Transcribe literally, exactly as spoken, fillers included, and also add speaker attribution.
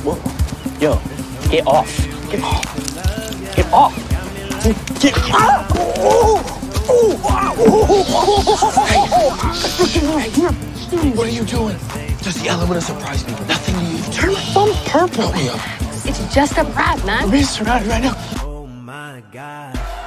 Speaker 1: Whoa. Yo, get off. Get off. Get off. Get off. Oh, oh, oh. What are you doing? Does the element of surprise mean nothing to you? Turn my phone purple.
Speaker 2: It's just a prank, man.
Speaker 1: I'm being surrounded right now.
Speaker 3: Oh my God.